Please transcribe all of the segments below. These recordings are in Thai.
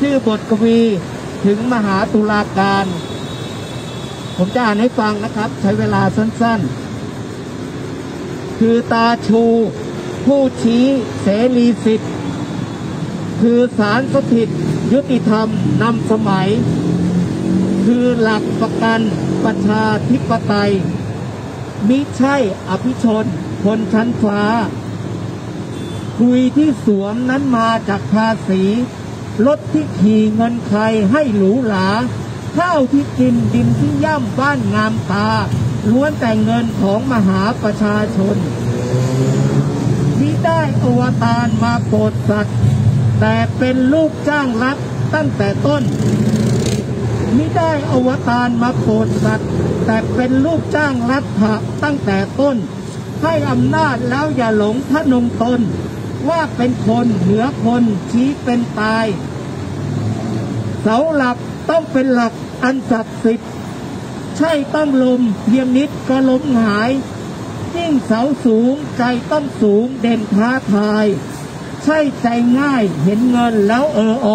ชื่อบทกวีถึงมหาตุลาการผมจะอ่านให้ฟังนะครับใช้เวลาสั้นๆคือตาชูผู้ชี้เสรีสิทธิ์คือศาลสถิตยุติธรรมนำสมัยคือหลักประกันประชาธิปไตยมิใช่อภิชนคนชั้นฟ้าคุยที่สวมนั้นมาจากภาษีรถที่ขี่เงินใครให้หรูหราข้าวที่กินดินที่ย่ำบ้านงามตาล้วนแต่เงินของมหาประชาชนมิได้อวตารมาโปรดสัตว์แต่เป็นลูกจ้างรัฐตั้งแต่ต้นมิได้อวตารมาโปรดสัตว์แต่เป็นลูกจ้างรัฐตั้งแต่ต้นให้อำนาจแล้วอย่าหลงทะนงตนว่าเป็นคนเหนือคนชี้เป็นตายเสาหลักต้องเป็นหลักอันศักดิ์สิทธิ์ใช่ต้องลมเพียงนิดก็ล้มหายยิ่งเสาสูงใจต้องสูงเด่นท้าทายใช่ใจง่ายเห็นเงินแล้ว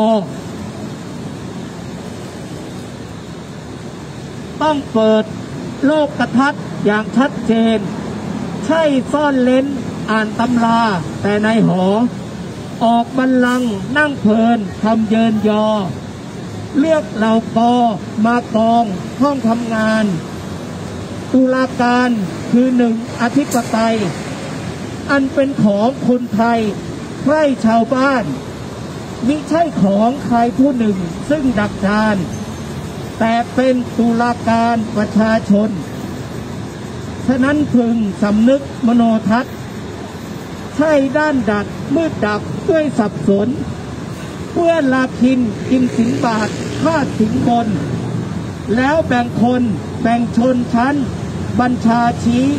ต้องเปิดโลกทัศน์อย่างชัดเจนใช่ซ่อนเล้นอ่านตำราแต่ในหอออกบัลลังก์นั่งเพลินทำเยินยอเลือกเหล่ากอมากองห้องทำงานตุลาการคือหนึ่งอธิปไตยอันเป็นของคนไทยใคร่ชาวบ้านมิใช่ของใครผู้หนึ่งซึ่งดักดานแต่เป็นตุลาการประชาชนฉะนั้นพึงสำนึกมโนทัศน์ใช่ด้านดัดมืดดับด้วยสับสนเพื่อลาพินกินสินบาทฆ่าสินบนแล้วแบ่งคนแบ่งชนชั้นบัญชาชี้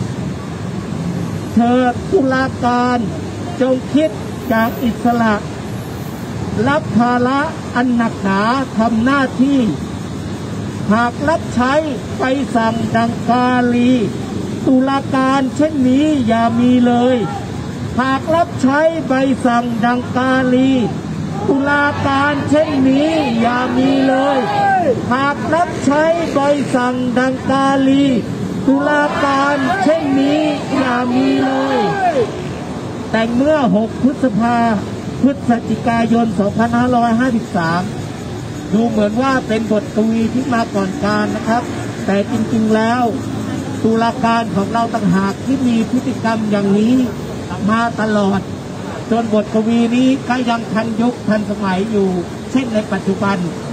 เธอตุลาการจงคิดจากอิสระรับภาระอันหนักหนาทำหน้าที่หากรับใช้ไปสั่งดังกาลีตุลาการเช่นนี้อย่ามีเลยหากรับใช้ใบสั่งดังกาลีตุลาการเช่นนี้อย่ามีเลยหากรับใช้ใบสั่งดังกาลีตุลาการเช่นนี้อย่ามีเลยแต่เมื่อ6 พฤศจิกายน 2553ดูเหมือนว่าเป็นบทกวีที่มาก่อนการนะครับแต่จริงๆแล้วตุลาการของเราต่างหากที่มีพฤติกรรมอย่างนี้มาตลอดจนบทกวีนี้ก็ยังทันยุคทันสมัยอยู่เช่นในปัจจุบัน